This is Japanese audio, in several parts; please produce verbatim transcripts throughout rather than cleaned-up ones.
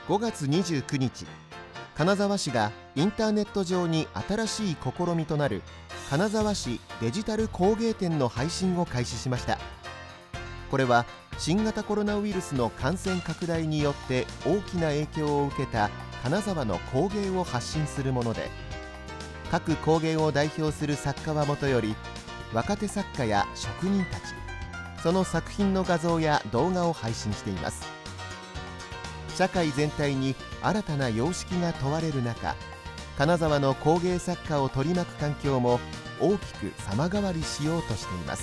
ごがつにじゅうくにち、金沢市がインターネット上に新しい試みとなる金沢市デジタル工芸展の配信を開始しました。これは新型コロナウイルスの感染拡大によって大きな影響を受けた金沢の工芸を発信するもので、各工芸を代表する作家はもとより、若手作家や職人たち、その作品の画像や動画を配信しています。社会全体に新たな様式が問われる中、金沢の工芸作家を取り巻く環境も大きく様変わりしようとしています。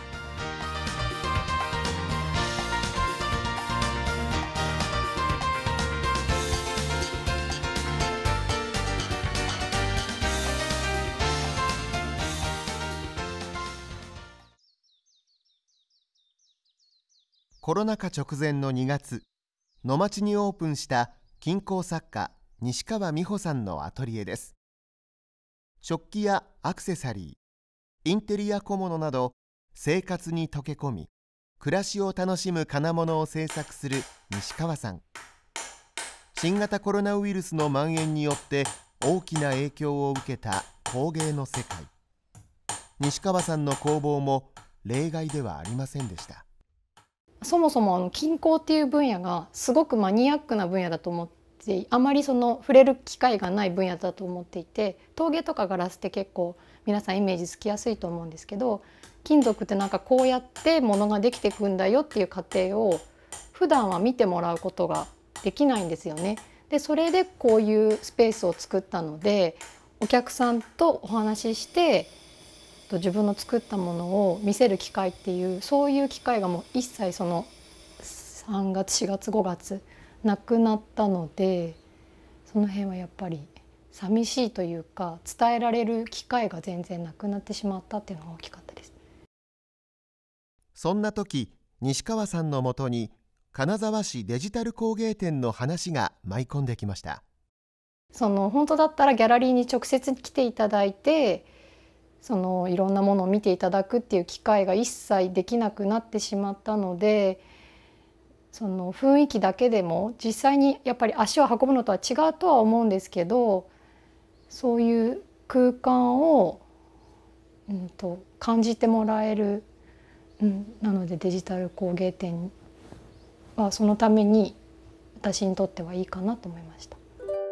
コロナ禍直前のにがつ、野町にオープンした金工作家西川美穂さんのアトリエです。食器やアクセサリー、インテリア小物など生活に溶け込み、暮らしを楽しむ金物を制作する西川さん。新型コロナウイルスの蔓延によって大きな影響を受けた工芸の世界。西川さんの工房も例外ではありませんでした。 そもそもあの金工っていう分野がすごくマニアックな分野だと思って、あまりその触れる機会がない分野だと思っていて、陶芸とかガラスって結構皆さんイメージつきやすいと思うんですけど、金属ってなんかこうやってものができていくんだよっていう過程を普段は見てもらうことができないんですよね。でそれでこういうスペースを作ったので、お客さんとお話しして自分の作ったものを見せる機会っていう、そういう機会がもう一切そのさんがつしがつごがつなくなったので、その辺はやっぱり寂しいというか、伝えられる機会が全然なくなってしまったっていうのが大きかったです。 そんな時、西川さんのもとに金沢市デジタル工芸展の話が舞い込んできました。 その本当だったらギャラリーに直接来ていただいて、そのいろんなものを見ていただくっていう機会が一切できなくなってしまったので、その雰囲気だけでも実際にやっぱり足を運ぶのとは違うとは思うんですけど、そういう空間を、うん、と感じてもらえる、うん、なのでデジタル工芸展はそのために私にとってはいいかなと思いました。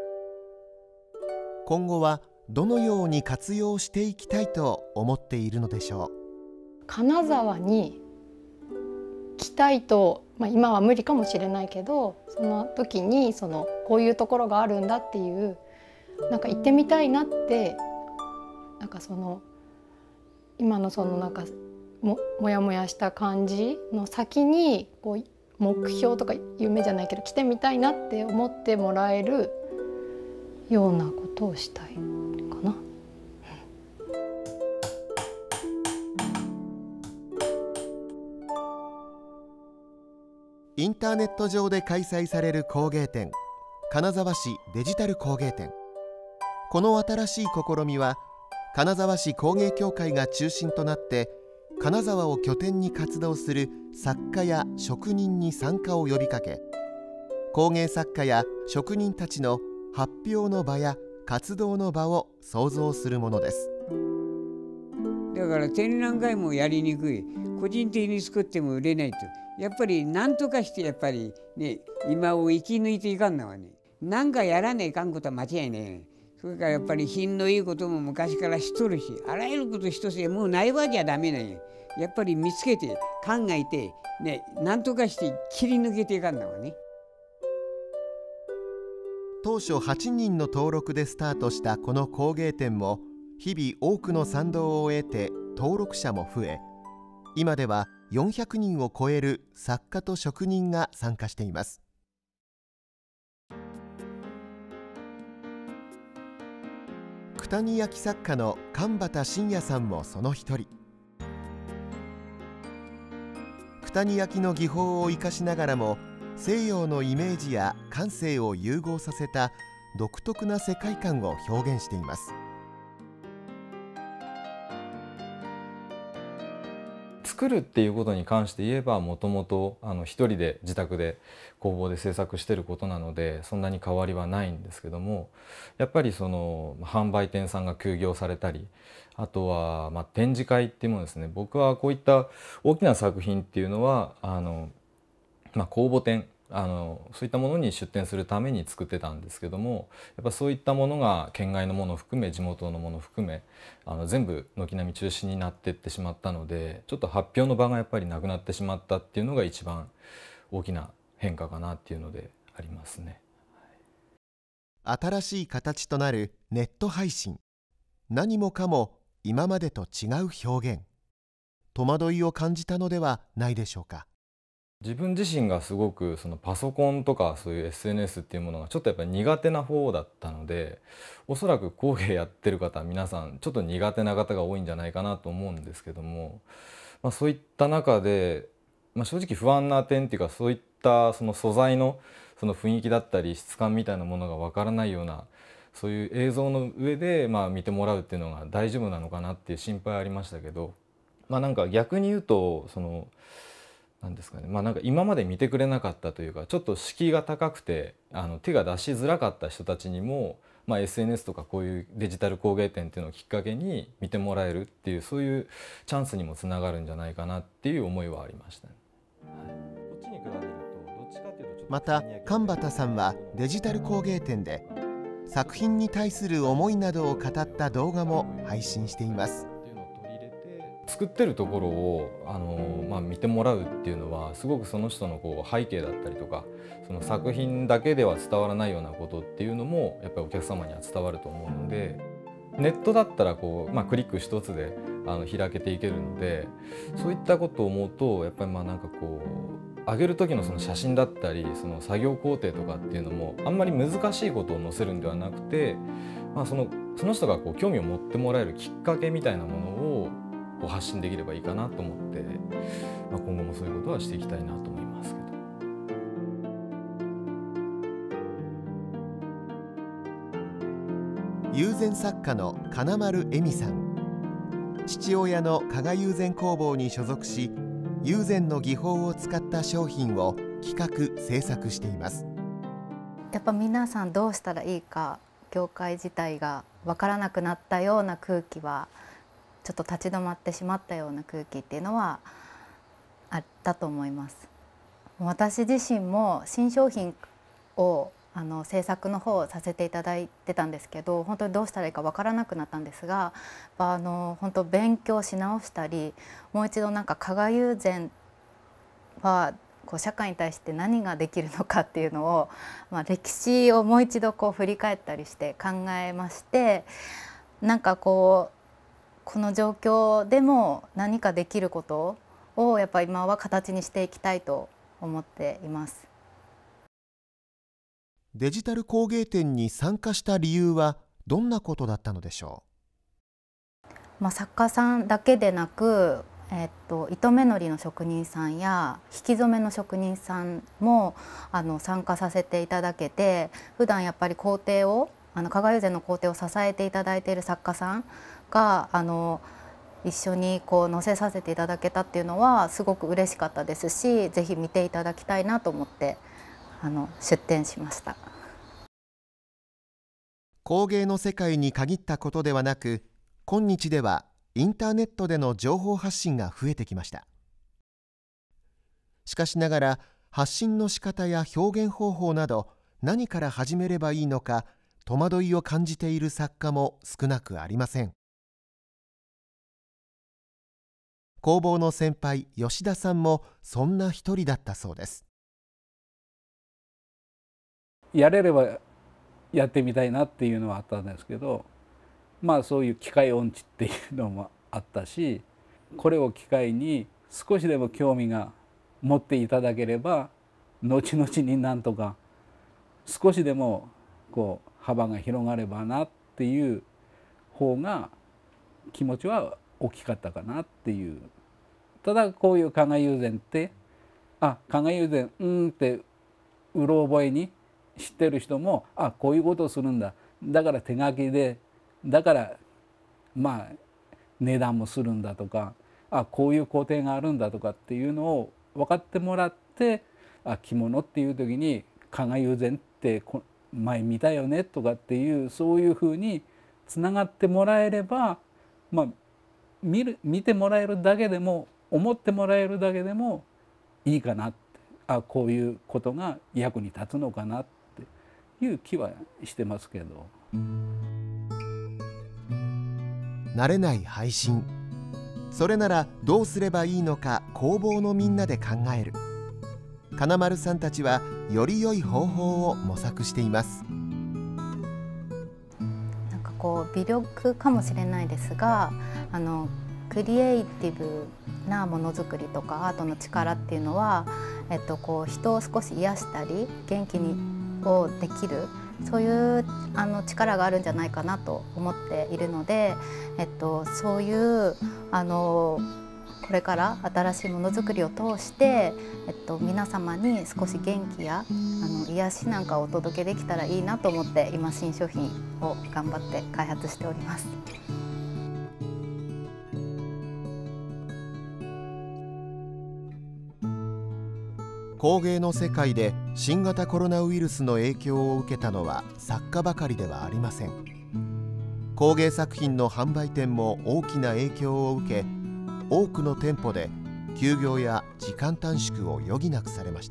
今後はどのように活用していきたいと思っているのでしょう。 金沢に来たいと、まあ、今は無理かもしれないけど、その時にそのこういうところがあるんだっていう、なんか行ってみたいなって、なんかその今のそのなんかももやもやした感じの先にこう目標とか夢じゃないけど来てみたいなって思ってもらえるようなことをしたいかな。 インターネット上で開催される工芸展、金沢市デジタル工芸展。この新しい試みは金沢市工芸協会が中心となって、金沢を拠点に活動する作家や職人に参加を呼びかけ、工芸作家や職人たちの発表の場や活動の場を創造するものです。 だから展覧会もやりにくい、個人的に作っても売れないと、やっぱり何とかしてやっぱりね、今を生き抜いていかんのはね、何かやらねえかんことは間違いねえ。それからやっぱり品のいいことも昔からしとるし、あらゆること一つでもうないわけはダメなんや。やっぱり見つけて考えてね、何とかして切り抜けていかんのはね。 当初はちにんの登録でスタートしたこの工芸展も、日々多くの賛同を得て登録者も増え、今ではよんひゃくにんを超える作家と職人が参加しています。九谷焼作家の神畑信也さんもその一人。九谷焼の技法を生かしながらも、西洋のイメージや感性を融合させた独特な世界観を表現しています。 作作るっていうことに関して言えばもともと一人で自宅で工房で制作してることなのでそんなに変わりはないんですけども、やっぱりその販売店さんが休業されたり、あとはまあ展示会っていうものですね。僕はこういった大きな作品っていうのはあの、まあ、公募展あのそういったものに出展するために作ってたんですけども、やっぱそういったものが県外のものを含め地元のものを含めあの全部軒並み中止になっていってしまったので、ちょっと発表の場がやっぱりなくなってしまったっていうのが一番大きな変化かなっていうのでありますね。 新しい形となるネット配信。何もかも今までと違う表現。戸惑いを感じたのではないでしょうか。 自分自身がすごくそのパソコンとかそういう エスエヌエス っていうものがちょっとやっぱり苦手な方だったので、おそらく工芸やってる方は皆さんちょっと苦手な方が多いんじゃないかなと思うんですけども、まあ、そういった中で、まあ、正直不安な点っていうか、そういったその素材のその雰囲気だったり質感みたいなものがわからないような、そういう映像の上でまあ見てもらうっていうのが大丈夫なのかなっていう心配はありましたけど、まあなんか逆に言うとそのなんですかね、まあなんか今まで見てくれなかったというか、ちょっと敷居が高くてあの手が出しづらかった人たちにも、まあ、エスエヌエス とかこういうデジタル工芸展っていうのをきっかけに見てもらえるっていう、そういうチャンスにもつながるんじゃないかなっていう思いはありましたね。はい、こっちに比べるとどっちかっていうとちょっとまた神畑さんはデジタル工芸展で作品に対する思いなどを語った動画も配信しています。 作ってるところをあの、まあ、見てもらうっていうのはすごくその人のこう背景だったりとか、その作品だけでは伝わらないようなことっていうのもやっぱりお客様には伝わると思うので、ネットだったらこう、まあ、クリック一つであの開けていけるので、そういったことを思うとやっぱりまあなんかこう上げる時のその写真だったりその作業工程とかっていうのもあんまり難しいことを載せるんではなくて、まあ、そのその人がこう興味を持ってもらえるきっかけみたいなものを発信できればいいかなと思って、まあ、今後もそういうことはしていきたいなと思いますけど。 友禅作家の金丸恵美さん。父親の加賀友禅工房に所属し、友禅の技法を使った商品を企画制作しています。 やっぱ皆さんどうしたらいいか、業界自体が分からなくなったような空気は、ちょっと立ち止まってしまったような空気っていうのはあったと思います。私自身も新商品をあの制作の方をさせていただいてたんですけど、本当にどうしたらいいか分からなくなったんですが、あの本当勉強し直したり、もう一度なんか加賀友禅はこう社会に対して何ができるのかっていうのを、まあ、歴史をもう一度こう振り返ったりして考えまして、なんかこうこの状況でも何かできることをやっぱり今は形にしていきたいと思っています。 デジタル工芸展に参加した理由はどんなことだったのでしょう。まあ、作家さんだけでなく、えっと、糸目のりの職人さんや引き染めの職人さんもあの参加させていただけて、普段やっぱり工程をあの加賀友禅の工程を支えていただいている作家さんがあの一緒にこう載せさせていただけたっていうのはすごく嬉しかったですし、ぜひ見ていただきたいなと思ってあの出展しました。 工芸の世界に限ったことではなく、今日ではインターネットでの情報発信が増えてきました。しかしながら発信の仕方や表現方法など何から始めればいいのか戸惑いを感じている作家も少なくありません。工房の先輩吉田さんもそんな一人だったそうです。 やれればやってみたいなっていうのはあったんですけど、まあそういう機械音痴っていうのもあったし、これを機会に少しでも興味が持っていただければ後々になんとか少しでもこう幅が広がればなっていう方が気持ちは大きかったかなっていう。ただこういう加賀友禅ってあ加賀友禅うんってうろ覚えに知ってる人もあこういうことをするんだ、だから手書きでだからまあ値段もするんだとか、 あこういう工程があるんだとかっていうのを分かってもらって、あ着物っていう時に加賀友禅ってこ前見たよねとかっていう、そういうふうにつながってもらえれば、まあ、見る見てもらえるだけでも思ってもらえるだけでもいいかなって、あこういうことが役に立つのかなっていう気はしてますけど。 慣れない配信、それならどうすればいいのか工房のみんなで考える。金丸さんたちはより良い方法を模索しています。 なんかこう微力かもしれないですが、あのクリエイティブなものづくりとかアートの力っていうのは、えっと、こう人を少し癒したり元気にをできる、そういうあの力があるんじゃないかなと思っているので、えっと、そういうあのこれから新しいものづくりを通して、えっと、皆様に少し元気やあの癒しなんかをお届けできたらいいなと思って今新商品を頑張って開発しております。 工芸の世界で新型コロナウイルスの影響を受けたのは作家ばかりではありません。工芸作品の販売店も大きな影響を受け、多くの店舗で休業や時間短縮を余儀なくされました。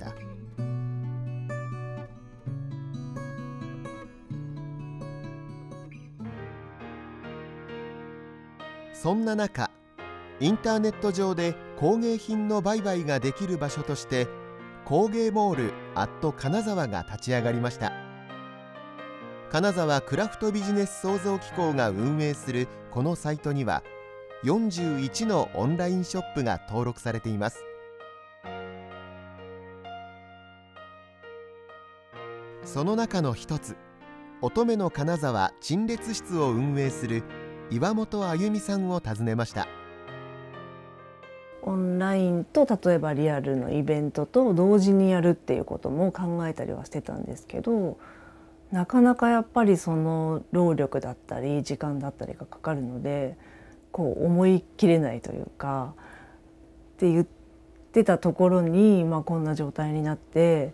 そんな中、インターネット上で工芸品の売買ができる場所として工芸モールアット金沢が立ち上がりました。金沢クラフトビジネス創造機構が運営するこのサイトにはよんじゅういちのオンラインショップが登録されています。その中の一つ、乙女の金沢陳列室を運営する岩本あゆみさんを訪ねました。 オンラインと例えばリアルのイベントと同時にやるっていうことも考えたりはしてたんですけど、なかなかやっぱりその労力だったり時間だったりがかかるので、こう思い切れないというかって言ってたところに、まあ、こんな状態になって、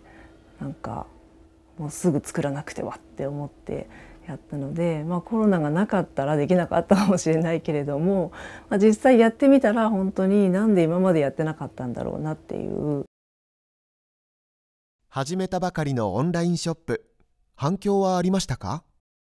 なんかもうすぐ作らなくてはって思ってやったので、まあ、コロナがなかったらできなかったかもしれないけれども、まあ、実際やってみたら本当になんで今までやってなかったんだろうなっていう。 始めたばかりのオンラインショップ、反響はありましたか？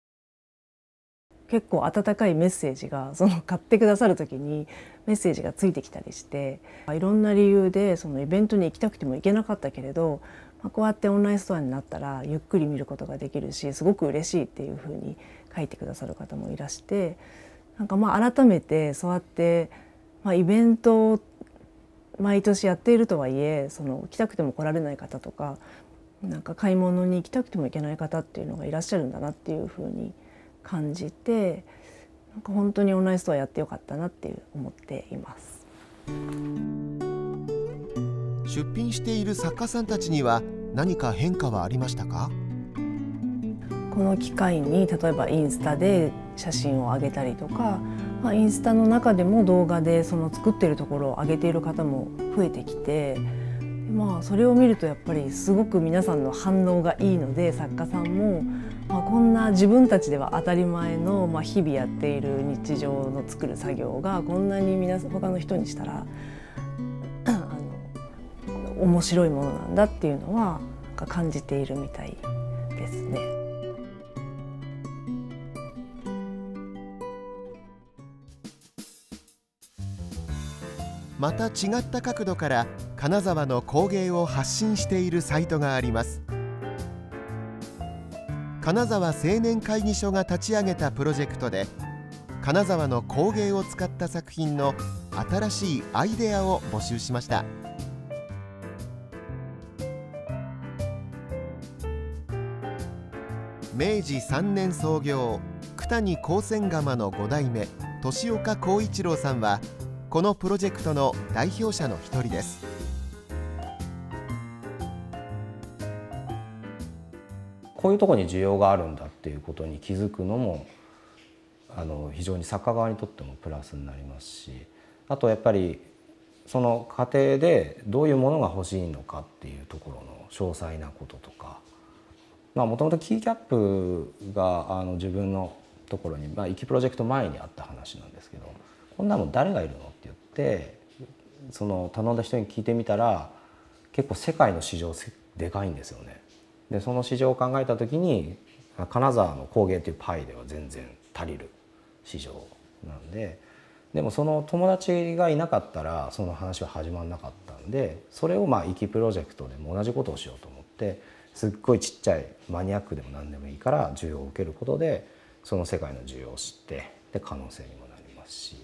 結構温かいメッセージが、その買ってくださる時にメッセージがついてきたりして、いろんな理由でそのイベントに行きたくても行けなかったけれど、まあ、こうやってオンラインストアになったらゆっくり見ることができるし、すごく嬉しいっていうふうに書いてくださる方もいらして、なんかまあ改めてそうやって、まあ、イベントを毎年やっているとはいえ、その来たくても来られない方とか、なんか買い物に行きたくても行けない方っていうのがいらっしゃるんだなっていうふうに感じて、なんか本当にオンラインストアやってよかったなって思っています。 出品している作家さんたちには何か変化はありましたか？ この機会に例えばインスタで写真を上げたりとか、まあ、インスタの中でも動画でその作ってるところを上げている方も増えてきて、まあ、それを見るとやっぱりすごく皆さんの反応がいいので、作家さんも、まあ、こんな自分たちでは当たり前の、まあ、日々やっている日常の作る作業がこんなに皆さん他の人にしたらあの面白いものなんだっていうのは感じているみたいですね。 また違った角度から金沢の工芸を発信しているサイトがあります。金沢青年会議所が立ち上げたプロジェクトで、金沢の工芸を使った作品の新しいアイデアを募集しました。めいじさんねん創業、九谷高専窯のご代目年岡浩一郎さんはこのプロジェクトの代表者の一人です。 こういうところに需要があるんだっていうことに気づくのもあの非常に作家側にとってもプラスになりますし、あとやっぱりその過程でどういうものが欲しいのかっていうところの詳細なこととか、まあもともとキーキャップがあの自分のところに、まあ、イキプロジェクト前にあった話なんですけど、こんなもん誰がいるのって言ってその頼んだ人に聞いてみたら、結構世界の市場でかいんですよね。でその市場を考えた時に金沢の工芸というパイでは全然足りる市場なんで、でもその友達がいなかったらその話は始まらなかったんで、それをまあイキプロジェクトでも同じことをしようと思って、すっごいちっちゃいマニアックでも何でもいいから需要を受けることでその世界の需要を知ってで可能性にもなりますし、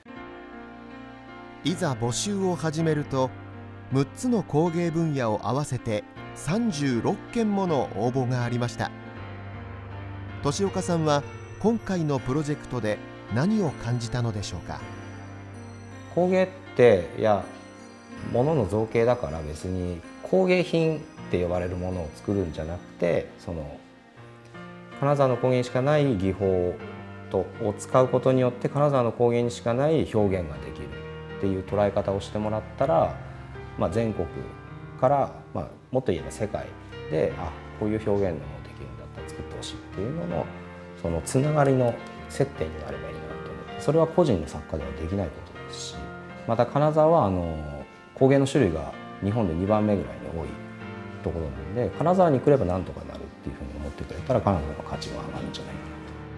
いざ募集を始めるとむっつの工芸分野を合わせてさんじゅうろっけんもの応募がありました。年岡さんは今回のプロジェクトで何を感じたのでしょうか。 工芸っていや物の造形だから別に工芸品って呼ばれるものを作るんじゃなくて、その金沢の工芸にしかない技法とを使うことによって金沢の工芸にしかない表現ができるっていう捉え方をしてもらったら、まあ、全国から、まあ、もっと言えば世界であこういう表現のものできるんだったら作ってほしいっていうののそのつながりの接点になればいいなと思って、それは個人の作家ではできないことですし、また金沢はあの工芸の種類が日本でにばんめぐらいに多いところなんで、金沢に来ればなんとかなるっていうふうに思ってくれたら金沢の価値が上がるんじゃないかな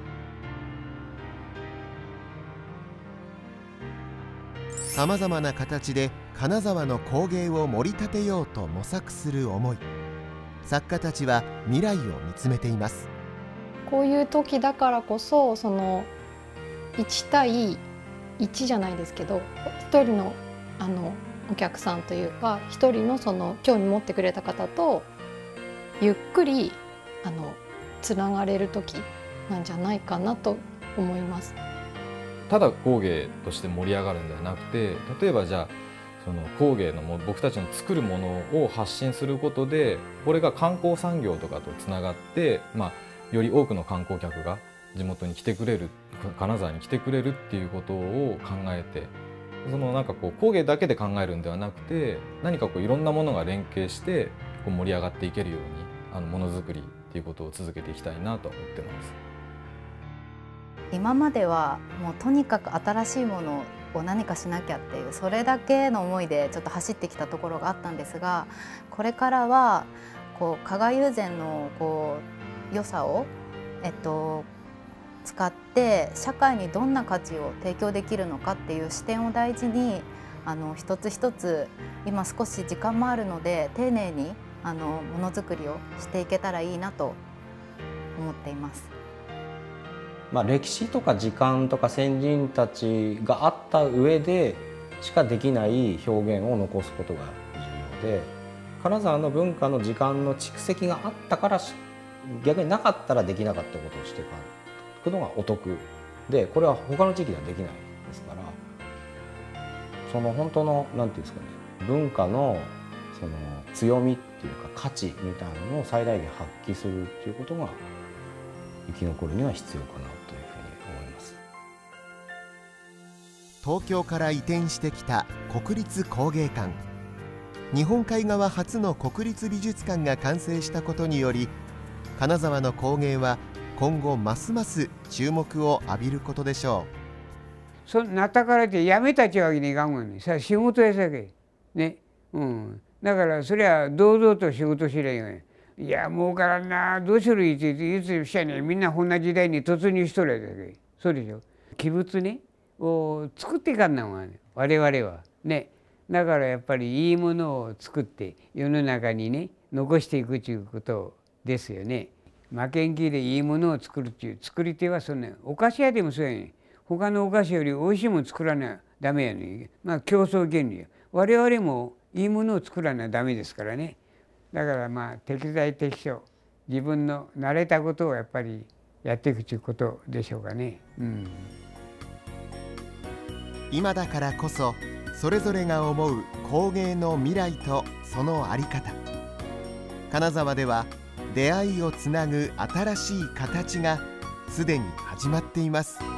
と。 さまざまな形で金沢の工芸を盛り立てようと模索する思い、作家たちは未来を見つめています。 こういう時だからこそ、そのいち対いちじゃないですけど、ひとりのあのお客さんというかひとりのその興味持ってくれた方とゆっくりあのつながれる時なんじゃないかなと思います。 ただ工芸として盛り上がるんではなくて、例えばじゃあその工芸のも僕たちの作るものを発信することで、これが観光産業とかとつながって、まあ、より多くの観光客が地元に来てくれる、金沢に来てくれるっていうことを考えて、そのなんかこう工芸だけで考えるんではなくて、何かこういろんなものが連携してこう盛り上がっていけるようにあのものづくりっていうことを続けていきたいなと思ってます。 今まではもうとにかく新しいものを何かしなきゃっていうそれだけの思いでちょっと走ってきたところがあったんですが、これからはこう加賀友禅のこう良さを、えっと、使って社会にどんな価値を提供できるのかっていう視点を大事にあの一つ一つ今少し時間もあるので丁寧にあのものづくりをしていけたらいいなと思っています。 まあ、歴史とか時間とか先人たちがあった上でしかできない表現を残すことが重要で、金沢の文化の時間の蓄積があったから逆になかったらできなかったことをしていくのがお得で、これは他の地域ではできないですから、その本当のなんていうんですかね、文化のその強みっていうか価値みたいなのを最大限発揮するっていうことが生き残るには必要かなというふうに思います。 東京から移転してきた国立工芸館、日本海側初の国立美術館が完成したことにより、金沢の工芸は今後ますます注目を浴びることでしょう。そなったからってやめたっちゅうわけにいかんもんね。さ仕事やさけね、うん、だからそりゃ堂々と仕事しりゃいいよね。いやもうからんなどうするいって言ってしゃね、みんなこんな時代に突入しとるやけ。そうでしょ。器物ねを作っていかんなんわね、我々はね。だからやっぱりいいものを作って世の中にね残していくということですよね。負けん気でいいものを作るっていう作り手はそんな、お菓子屋でもそうやねん。他のお菓子よりおいしいもの作らなきゃダメやねん。まあ競争原理や。我々もいいものを作らなきゃダメですからね。だからまあ適材適所、自分の慣れたことをやっぱりやっていくということでしょうかね。うん、 今だからこそそれぞれが思う工芸の未来とその在り方。金沢では出会いをつなぐ新しい形がすでに始まっています。